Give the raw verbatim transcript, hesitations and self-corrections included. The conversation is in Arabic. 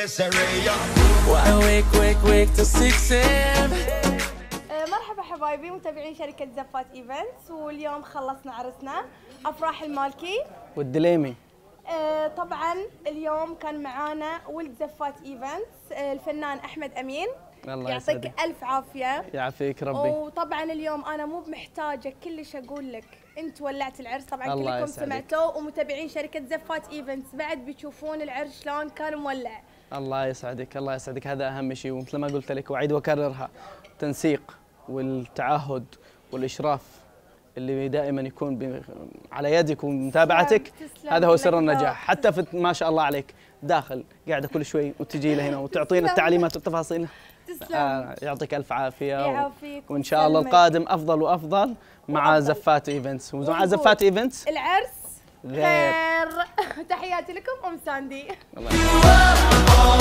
مرحبا حبايبي متابعين شركة زفات ايفنتس، واليوم خلصنا عرسنا افراح المالكي والدليمي. آه طبعا اليوم كان معانا ولد زفات ايفنتس آه الفنان احمد امين. الله يعطيك يسعدك. الف عافيه. يعافيك ربي. وطبعا اليوم انا مو بمحتاجه كلش اقول لك، انت ولعت العرس. طبعا الله كلكم يسعدك. سمعتوه، ومتابعين شركه زفات ايفنتس بعد بتشوفون العرس شلون كان مولع. الله يسعدك الله يسعدك، هذا اهم شيء، ومثل ما قلت لك واعيد واكررها، التنسيق والتعهد والاشراف اللي دائما يكون ب... على يدك ومتابعتك، هذا هو سر النجاح. حتى في ما شاء الله عليك داخل قاعده كل شوي وتجي لهنا وتعطينا التعليمات والتفاصيل. تسلم. آه يعطيك الف عافيه. يعافيك وان شاء الله القادم افضل وافضل مع وأفضل. زفات ايفنتس. ومع زفات ايفنتس العرس غير. خير. تحياتي لكم ام ساندي. الله